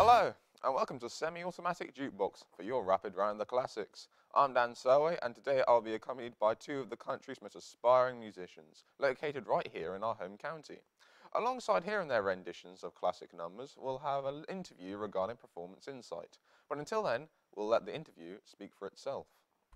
Hello, and welcome to Semi-Automatic Jukebox for your rapid round the classics. I'm Dan Selway, and today I'll be accompanied by two of the country's most aspiring musicians, located right here in our home county. Alongside hearing their renditions of classic numbers, we'll have an interview regarding performance insight. But until then, we'll let the interview speak for itself.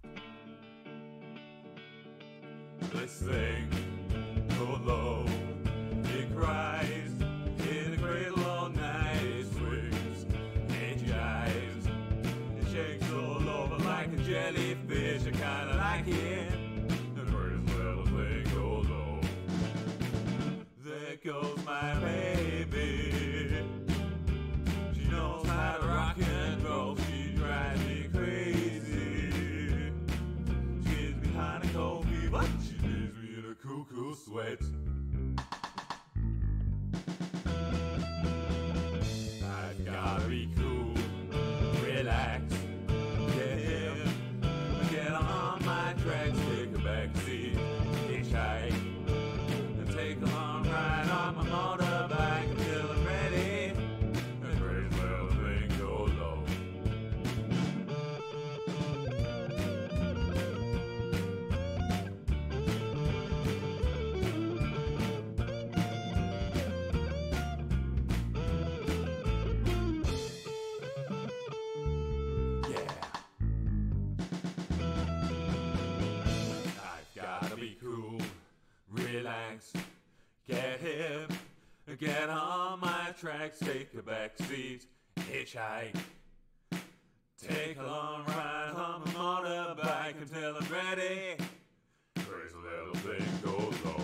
This thing so low, it cries in a cradle all night. It swings, it jives, it shakes all over like a jellyfish. I kinda like it. The first little thing goes low. There goes my baby. She knows how to rock and roll. She drives me crazy. She gets behind a cold fever. She leaves me in a cuckoo sweat. I've gotta be cool, relax, get on my tracks, take a back seat, hitchhike, and take a long ride on my motorbike until I'm ready. The crazy little thing goes low. Relax, get hip, get on my tracks, take a back seat, hitchhike, take a long ride on my motorbike until I'm ready. Crazy little thing goes low.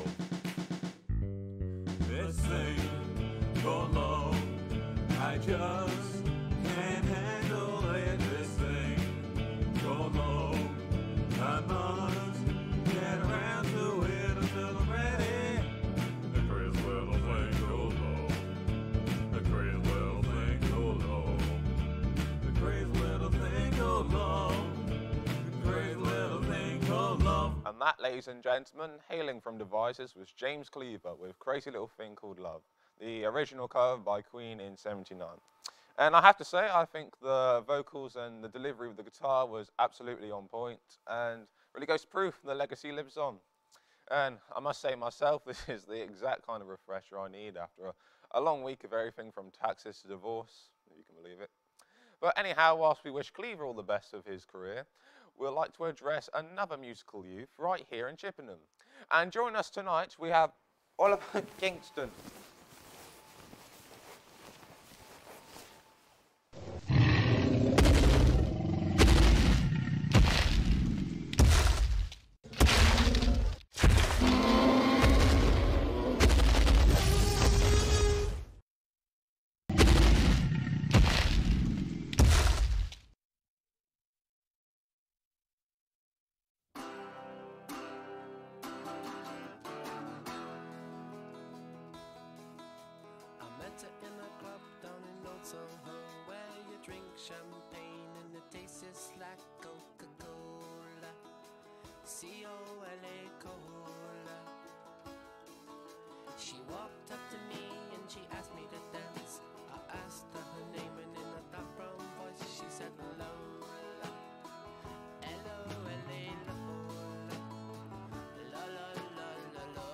This thing goes low. I just can't handle it. This thing goes low. I must get around to it until I'm ready. The crazy little thing goes low. The crazy little thing goes low. The crazy little thing goes low. The crazy little thing goes low. And that, ladies and gentlemen, hailing from Devices, was James Cleaver with Crazy Little Thing Called Love, the original cover by Queen in '79. And I have to say, I think the vocals and the delivery of the guitar was absolutely on point and really goes to prove the legacy lives on. And I must say myself, this is the exact kind of refresher I need after a long week of everything from taxes to divorce, if you can believe it. But anyhow, whilst we wish Cleaver all the best of his career, we'd like to address another musical youth right here in Chippenham. And joining us tonight, we have Oliver Kingston. In a club down in Old Soho, where you drink champagne and it tastes like Coca-Cola, C-O-L-A Cola. She walked up to me and she asked me to dance. I asked her her name and in a dark brown voice she said Lola, L-O-L-A Lola, La-la-la-la-Lola.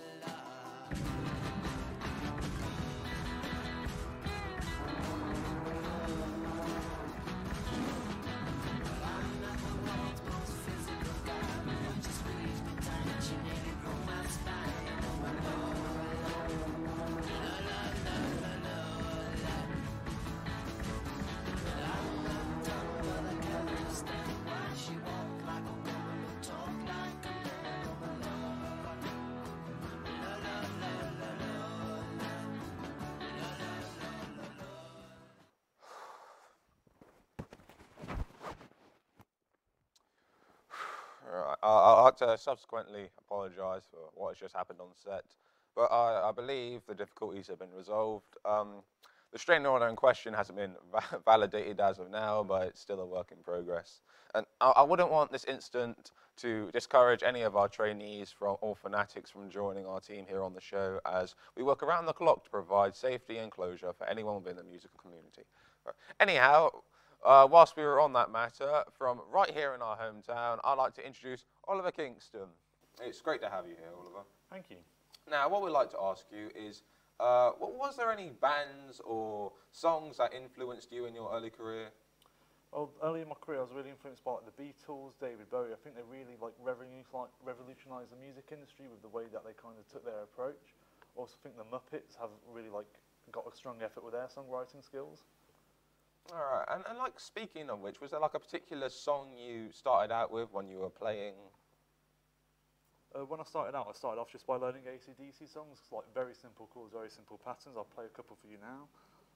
I'd like to subsequently apologise for what has just happened on set, but I believe the difficulties have been resolved. The restraining order in question hasn't been validated as of now, but it's still a work in progress. And I wouldn't want this incident to discourage any of our trainees or fanatics from joining our team here on the show, as we work around the clock to provide safety and closure for anyone within the musical community. Anyhow, whilst we were on that matter, from right here in our hometown, I'd like to introduce Oliver Kingston. It's great to have you here, Oliver. Thank you. Now, what we'd like to ask you is, was there any bands or songs that influenced you in your early career? Well, early in my career, I was really influenced by the Beatles, David Bowie. I think they really revolutionised the music industry with the way that they kind of took their approach. I also think the Muppets have really got a strong effort with their songwriting skills. All right, and like speaking of which, was there like a particular song you started out with when you were playing? When I started off just by learning AC/DC songs, like very simple chords, very simple patterns. I'll play a couple for you now.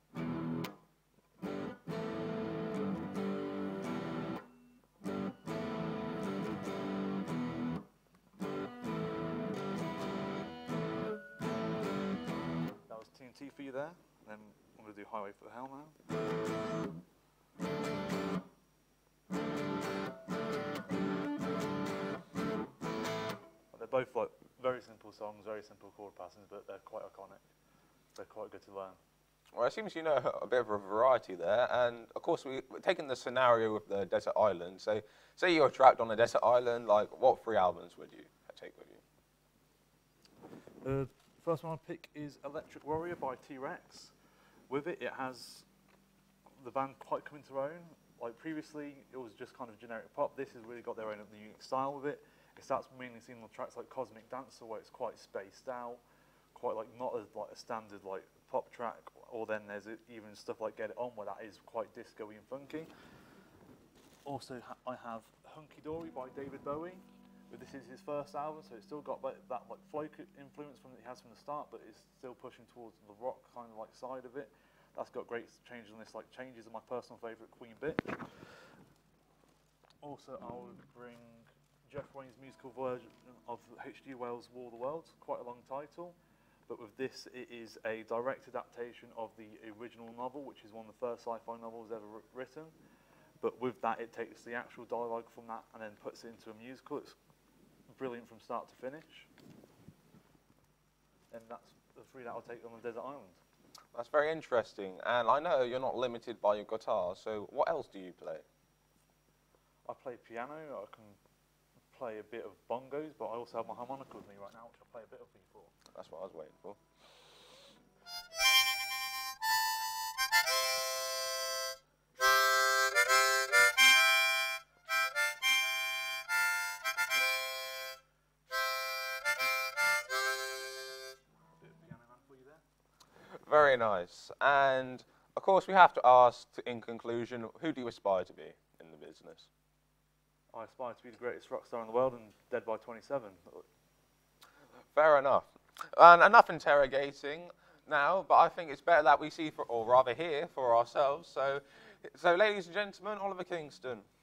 That was TNT for you there, and then I'm going to do Highway for the Hell now. They're both like very simple songs, very simple chord patterns, but they're quite iconic. They're quite good to learn. Well, it seems you know a bit of a variety there, and of course we're taking the scenario with the desert island. So, say you're trapped on a desert island, like what 3 albums would you take with you? First one I'll pick is Electric Warrior by T-Rex. With it, it has the band quite come into their own. Like previously, it was just kind of generic pop. This has really got their own unique style with it. It starts mainly seen on tracks like Cosmic Dancer, where it's quite spaced out, quite like not as like a standard like pop track. Or then there's even stuff like Get It On, where that is quite disco-y and funky. Also, I have Hunky Dory by David Bowie. But this is his first album, so it's still got that like folk influence from that he has from the start, but it's still pushing towards the rock kind of like side of it. That's got great changes on this, like Changes are my personal favourite, Queen Bitch. Also, I would bring Jeff Wayne's musical version of H.G. Wells' War of the Worlds, quite a long title, but with this it is a direct adaptation of the original novel, which is one of the first sci-fi novels ever written, but with that it takes the actual dialogue from that and then puts it into a musical. It's brilliant from start to finish, and that's the 3 that I'll take on the desert island. That's very interesting, and I know you're not limited by your guitar, so what else do you play? I play piano, I can play a bit of bongos, but I also have my harmonica with me right now, which I'll play a bit of for you for. That's what I was waiting for. Very nice. And of course, we have to ask, in conclusion, who do you aspire to be in the business? I aspire to be the greatest rock star in the world and dead by 27. Fair enough. And enough interrogating now, but I think it's better that we see, or rather hear for ourselves. So ladies and gentlemen, Oliver Kingston.